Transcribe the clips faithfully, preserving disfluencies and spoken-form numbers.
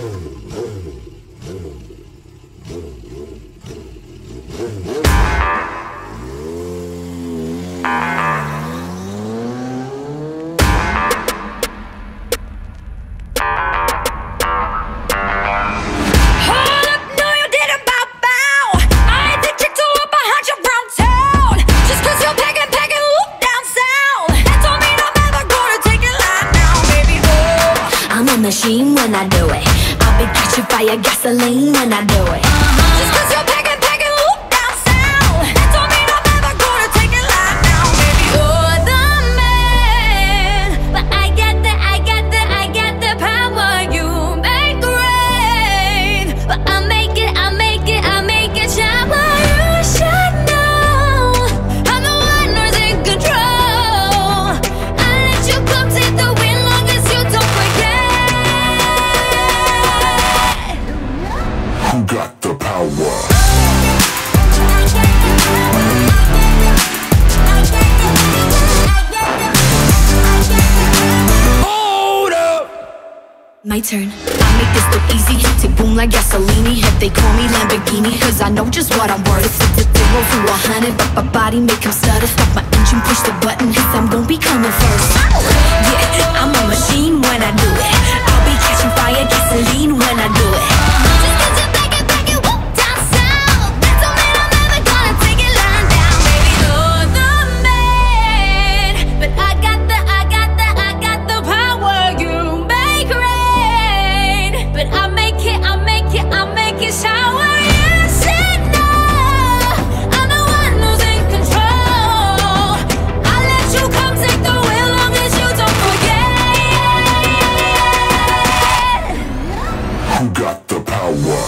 Machine when I do it, I'll be catching fire, gasoline when I do it. Uh-huh. Just cause you're packin', packin', whoop down south, that don't mean I'm never gonna take it live now, baby. You're the man, but I got the, I got the, I got the power. You make rain, but I make it, I make it, I make it shower. You should know, I'm the one who's in control. I let you come take the win long as you don't forget. Who got the power? Hold up! My turn. I make this look easy, tick boom like gasoline. If they call me Lamborghini, cause I know just what I'm worth. It's a zero to a hundred, but my body make him stutter. Stop my engine, push the button, cause I'm gon' be coming first. Yeah, I'm a machine when I do it. I'll be catching fire, gasoline when I do it. Just cause you're back and back and whoop down south, that don't mean I'm never gonna take it lying down, baby. You're the man, but I got the, I got the, I got the power. You make rain, but I make it, I make it, I make it shower. You should know, I'm the one who's in control. I let you come take the wheel long as you don't forget. Who got the power?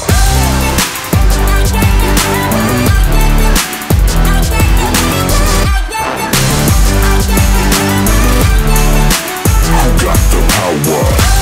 Who got the power?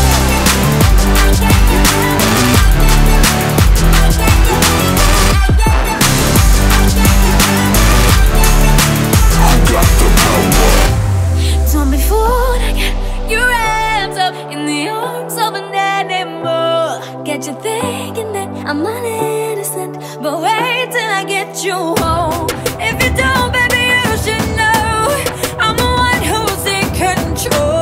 Who got the power? Don't be fooled, I got you wrapped up in the arms of an animal. Get you thinking that I'm not innocent, but wait till I get you home. If you don't, baby, you should know I'm the one who's in control.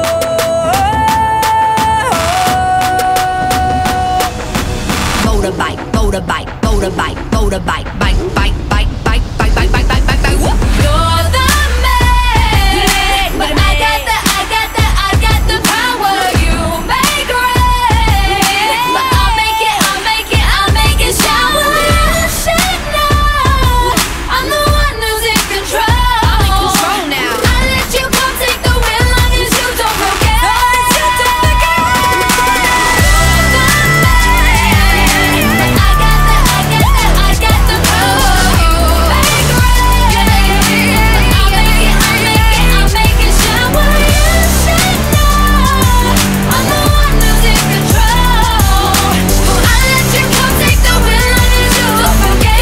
Motorbike, motorbike, motorbike, motorbike, bike, bike, bike, bike, bike, bike, bike, bike, bike, bike. Whoop. You're the man, but I got the, I got the, I got the power. You make rain, but I'll make it, I'll make it, I'll make it shower. You should know, I'm the one who's in control. I'm in control now. I let you come take the wheel long as you don't forget. You don't forget. You're the man, but I got the, I got the, I got the power. You make rain, but I'll make it, I'll make it, I'll make it shower. You should know, I'm the one who's in control. I let you come take the wheel long as you don't forget.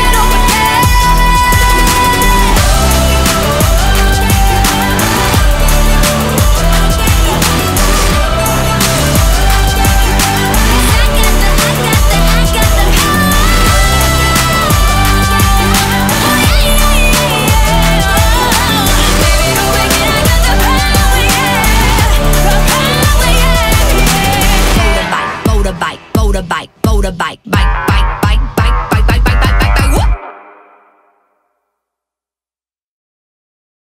Motorbike, motorbike, motorbike, motorbike, bike, bike.